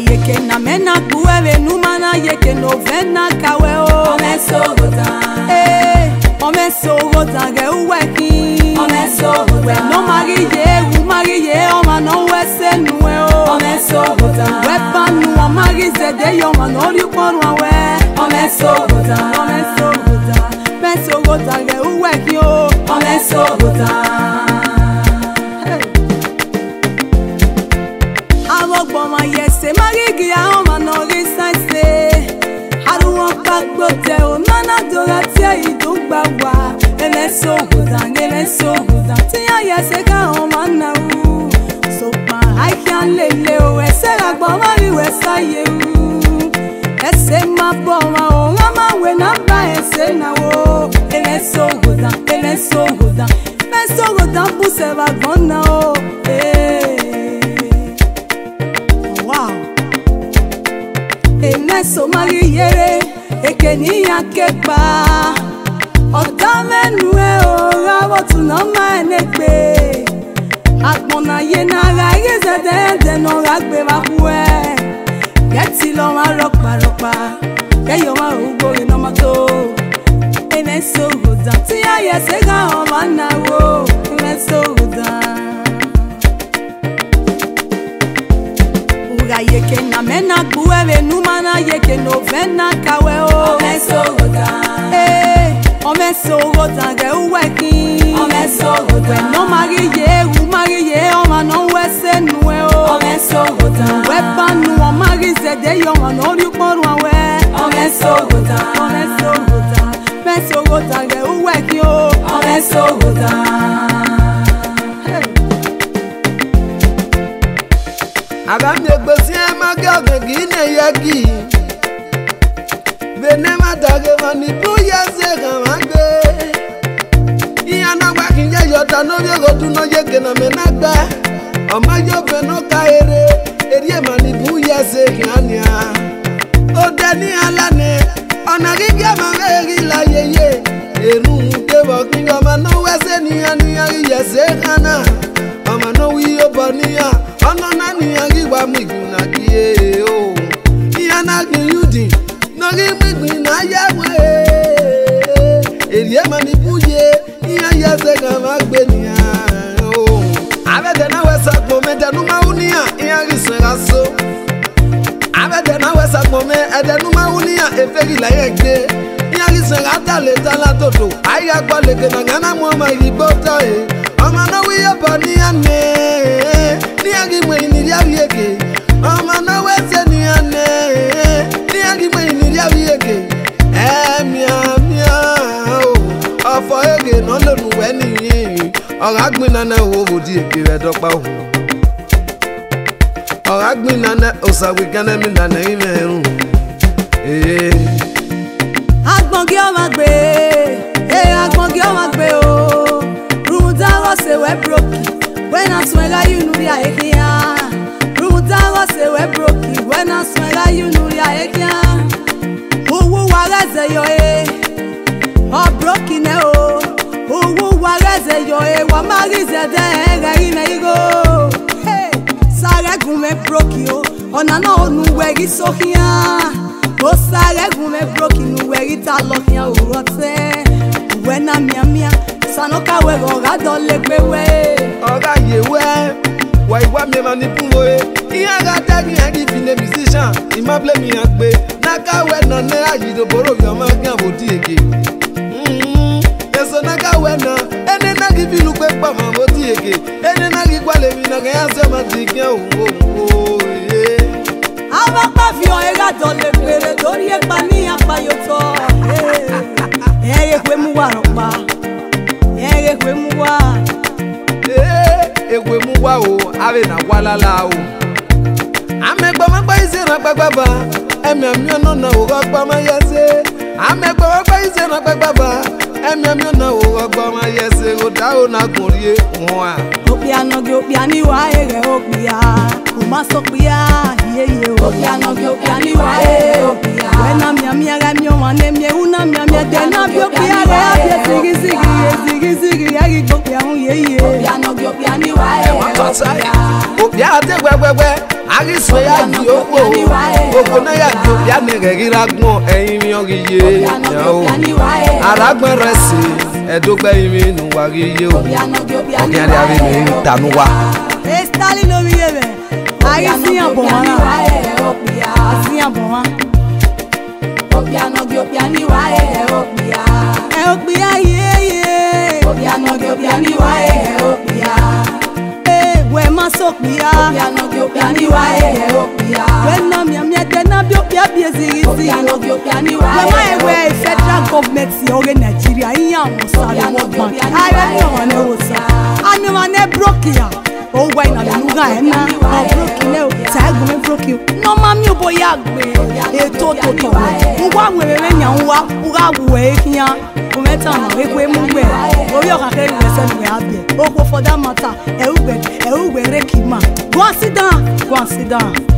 yeke na mena kuwe numana yeke novena kawe o Omesogota Omesogota ge uweki Omesogota no mariye oma no wese nuwe o Omesogota Wepanu o marize de yoma no riporu awe Omesogota Mesogota ge uweki o Omesogota Awogboma yese marigi a oma no risanse Haruwa pakbote o nana doratia idugba wa Emesogota Tia yese ka oma na u Sopa I can lele o ese agboma ri wesa ye u Ese maboma o ngama we na ba ese na wo Emesogota Mesogota puse bagona o Wow Emeso mariere ekeni yakepa Otamenu o rawo tunoma enegbe Akpona ye na ra igeze de no ragbe bakwe Geti lo ma ropa Keyo ma ugori no mato Emesogota Tia yese ga o mana wo Emesogota Uga yeke na mena kuwe numana yeke novena kawe o Omesogota Omesogota ge uweki Omesogota no mariye oma no wese nuwe o Omesogota Wepanu o marize de yoma no riporu awe Omesogota Mesogota ge uweki o Omesogota Abamye gbesi amaga gine yagi Benema dage mani buya se kamagbe Iyana gba kinje yota no bi go tun no yeke na menagba Oma yo beno ka ere mani buya se kiania O dani alane ona giga ma meri la yeye Enu de bo kinga ma no wese ni yese kana Oma no wi obania Ono na ni agba miguna kie o Iyana yudi no gi miguna yawe Erie mani buye iya yese ga magbe ni o Abede na wesa gbomme de numa unia iya riseraso Abede na wesa gbomme ede numa unia eferi la yegbe iya riserata le tala toto aya gba leke na ngana mo ma ribota e Oma no wi obani ane ni agi mwe ni ya wieke Oma no wese ni ane ni agi mwe ni ya wieke mia Ofo ege no lonu we ni Ora gbina na wo di eke re dopa o Ora gbina na osawe kana mi na na imerun Agbongi o ma gbe agbongi o ma gbe o Rumuda wo se we broki when I swear you know ya ekia Rumuda wo se we broki when I swear you know ya ekia Owo wa reze yo o broki ne o Owo wa reze yo wa marize de ga ina igo Hey sare gume broki o ona na onu weri sokia O sare gume broki nu weri ta lokia o rote Wena mia sanoka we go ga dole pewe Oga yewe wa iwa me manipulo iya ga tagi agi fine musician ima play mi agbe naka we na ne ayido boro yo ma gan bodi ege eso naka we na ene na gi bilu pe pa ma bodi ege ene na gi kwale mi na ga se ma ti gen o Aba pa fi o ga dole pere tori e pa ni apayo to Eye kwe mu wa ropa Eye kwe mu wa Egwe mu wa o ave na walala o Amegba magba ise na gbagbaba emi ami ono na o gba ma yese Amegba magba ise na gbagbaba emi ami ono o gba ma yese o da o na kunrie won a Opia no ge opia ni wa ere opia O ma so pia ye Opia no ge opia ni wa opia Wena mi aga mi o wane mi una mi de na bi opia re sigi ya gi opia un ye Opia no ge opia ni wa Opia te gwegwegwe Agiswe ya di opo Oko na ya di opi anege giragbon Eyin mi oriye Aragbe resi Edogbe imi nuwa riye o Okin ade avi mi tanuwa Estali no vive Agisiyan bon wana Agisiyan bon wana Opiano gyopiani wa opia Opia ye Opiano gyopiani wa opia we masokpia Opiano gyopiani wa opia we no mi de na biopia bieziri Opiano gyopiani wa we federal government si oge Nigeria iya musale World Bank I don't want to say ani wane broke ya o why na luga ena o broke ne tag me broke you no mami obo ya gbe eto toto ngwa nwere nya nwa uga we kian o meta na we kwe mu gbe ori o ka ke we se we abie o for that matter e ugbe rekima go and sit down